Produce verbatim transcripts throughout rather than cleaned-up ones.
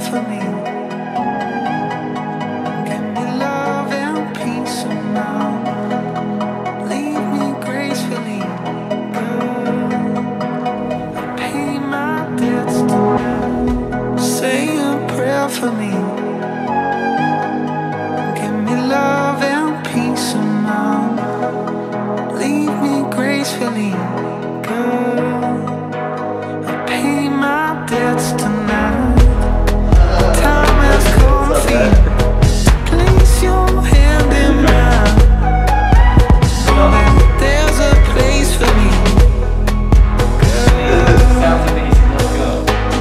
for me. Give me love and peace of mind. Lead me gracefully, girl. I pay my debts tonight. Say a prayer for me. Give me love and peace of mind. Lead me gracefully, girl. I pay my debts tonight. Time has come for you. Place your hand in mine. Know that there's a place for me, girl. Sounds amazing. Let's go.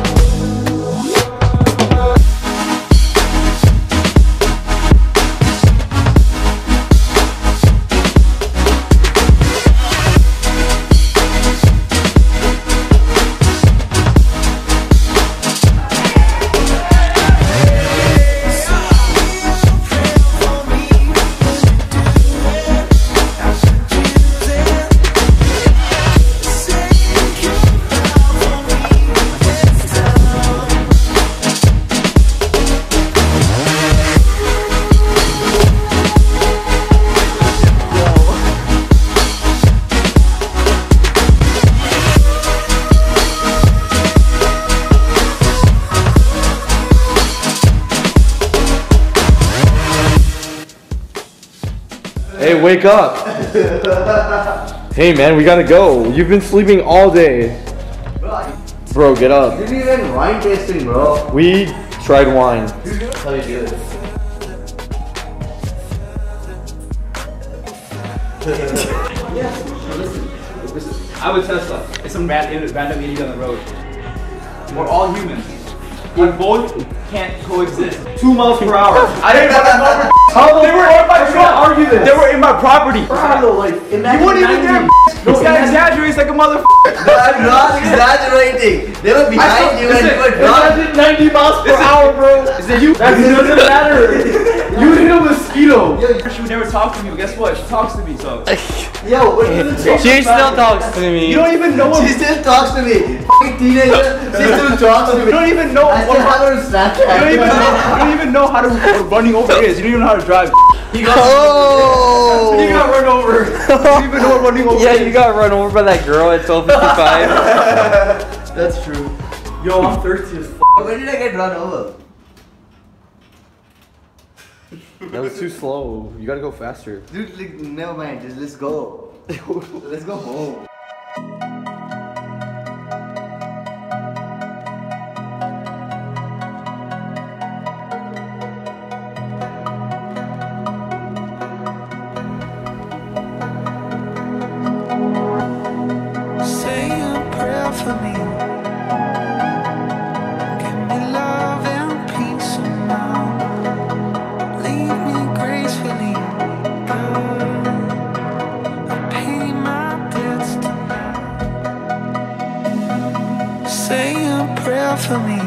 Hey, wake up! Hey man, we gotta go. You've been sleeping all day. Bro, get up. Didn't even wine tasting, bro. We tried wine. How do you do this? I would Tesla. It's some random, random idiot on the road. We're all humans. We both can't coexist. Two miles per hour. I didn't know that. How they were in my property. Argue this. They were in my property. You weren't even there. This guy exaggerates like a motherfucker. I'm not exaggerating. They were behind you and you were drunk. ninety miles per hour, bro. Is it you? That doesn't matter. You hit a mosquito. Yo, she would never talk to me, but guess what? She talks to me, so. Yo, what is this? She still talks to me. You don't even know what. She still talks to me. Fucking teenager. She still talks to me. You don't even know I what. still have her on Snapchat. You don't even know. You don't even know how to what running over is. You don't even know how to drive. He got Oh! You got run over. You don't even know what running over Yeah, is. you got run over by that girl at twelve fifty-five. That's true. Yo, I'm thirsty as f. When did I get run over? That was too slow. You gotta go faster. Dude, like, never mind. Just let's go. Let's go home. Say a prayer for me. Give me love and peace of mind. Lead me gracefully, girl. I pay my debts tonight. Say a prayer for me.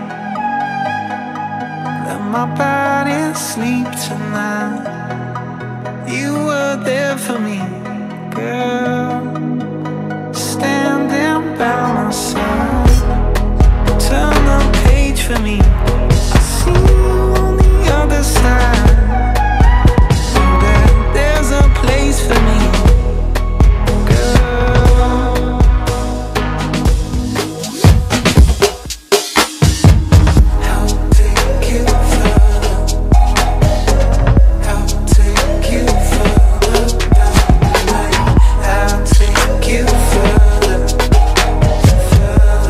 Let my body sleep tonight. You were there for me, girl. Standing by my side. Turn the page for me. I see you on the other side. Know that there's a place for me, girl. I'll take you further. I'll take you further down the line. I'll take you further.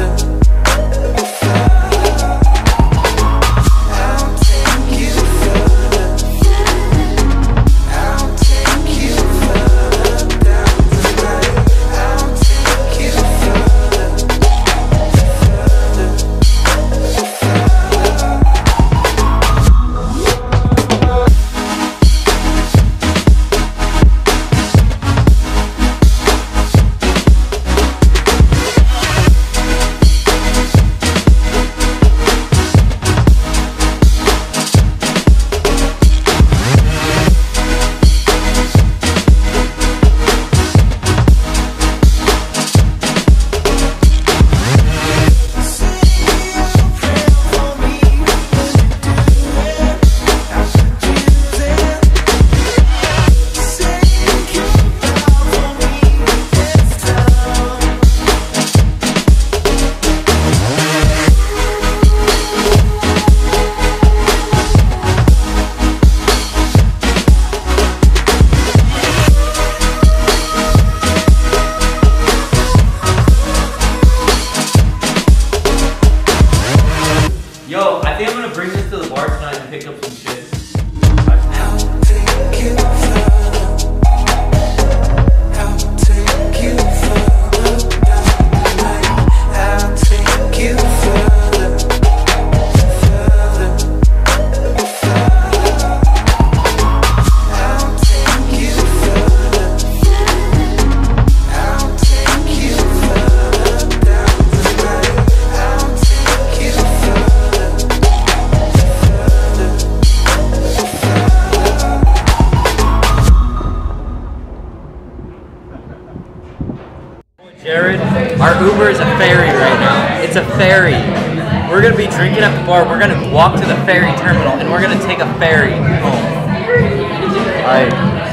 I think I'm gonna bring this to the bar tonight and pick up some shit. I'll take you further. I'll take you further down tonight. I'll take you further, further, further. I'll take you further. I'll take you further down tonight. I'll take you further, further. Jared, our Uber is a ferry right now. It's a ferry. We're gonna be drinking at the bar. We're gonna walk to the ferry terminal and we're gonna take a ferry home. Alright.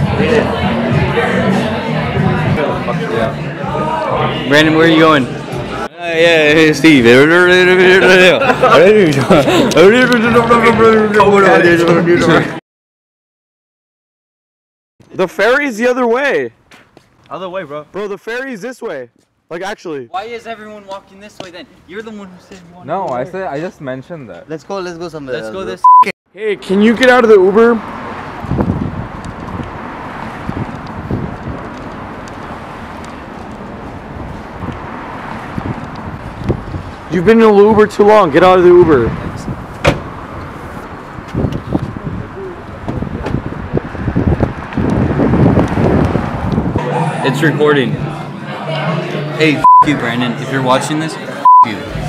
Brandon, where are you going? Uh, yeah, hey, Steve. The ferry's the other way. Other way, bro. Bro, the ferry's this way. Like, actually. Why is everyone walking this way then? You're the one who said you wanted No, to go I there. said I just mentioned that. Let's go, let's go somewhere. Let's else, go bro. this. Hey, can you get out of the Uber? You've been in the Uber too long. Get out of the Uber. It's recording. Hey, f you, Brandon. If you're watching this, f you.